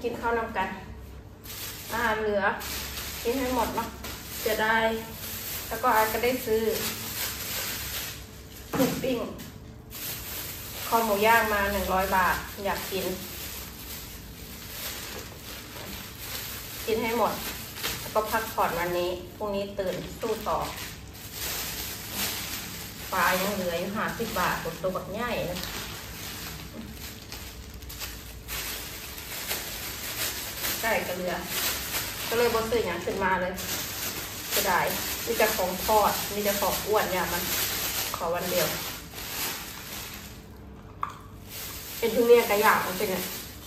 กินข้าวนำกันอาหารเหลือกินให้หมดเนาะจะได้แล้วก็อาจจะได้ซื้อหมูปิ้งคอหมูย่างมา100 บาทอยากกินให้หมดแล้วก็พักผ่อนวันนี้พรุ่งนี้ตื่นสู้ต่อปลายังเหลืออยู่50 บาทตัวแบบใหญ่นะไก่กระเรือก็เลยบนตื่นอย่างขึ้นมาเลยจะได้มีแต่ของทอดมีแต่ของอ้วนอย่างมันขอวันเดียวเป็นทุเรียนกระย่างมันเป็นไง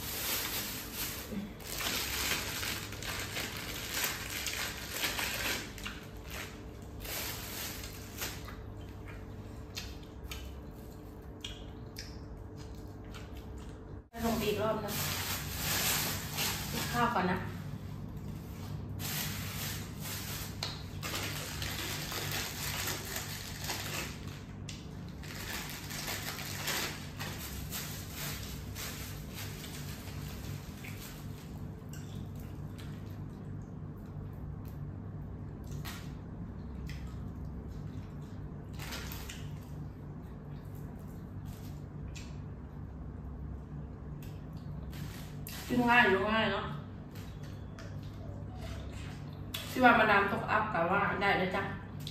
ลงอีกรอบนะข้าวก่อนนะกินง่ายอยู่ง่ายเนาะที่ว่ามาดามตกอัพแต่ว่าได้เลยจ้ะ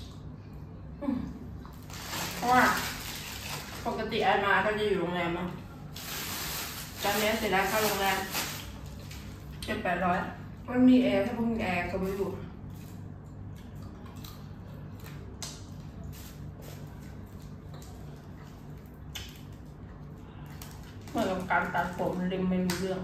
เพราะว่าปกติไอมาก็จะอยู่โรงแรมเนาะตอนนี้เสียดายเข้าโรงแรม700-800มันมีแอร์ถ้าพวกมีแอร์ก็ไม่อยู่เหมือนกับการตัดผมริมไม่มีเรื่อง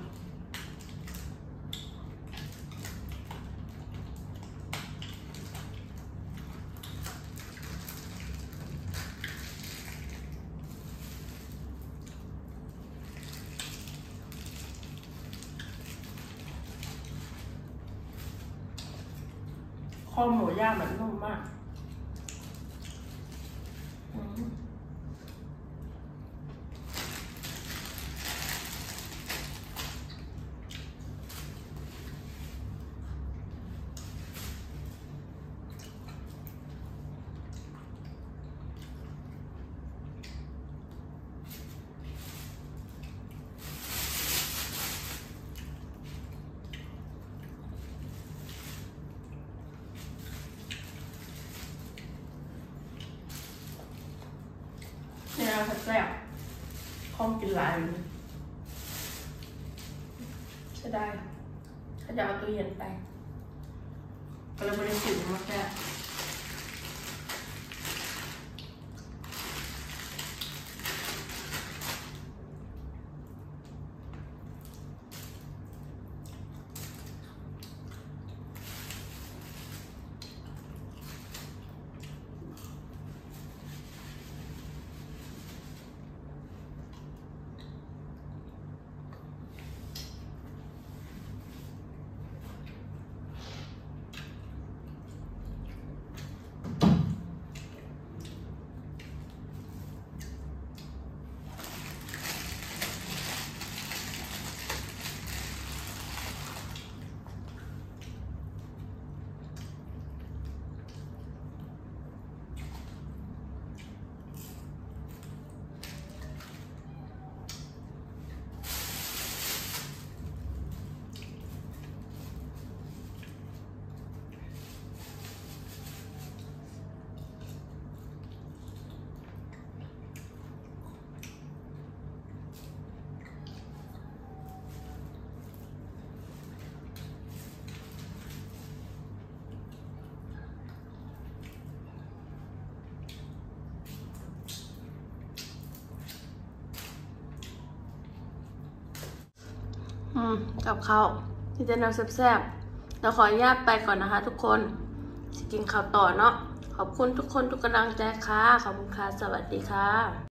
คอหมูย่างมันนุ่มมากเนี่ยแซ่บข้องกินหลายใช่ได้ถ้าจะเอาตู้เย็นไปก็เลยบริสุทธิ์มากแค่กับข้าวที่จะนำแซ่บๆเราขออนุญาตไปก่อนนะคะทุกคนจะกินข้าวต่อเนาะขอบคุณทุกคนทุกกำลังใจค่ะขอบคุณค่ะสวัสดีค่ะ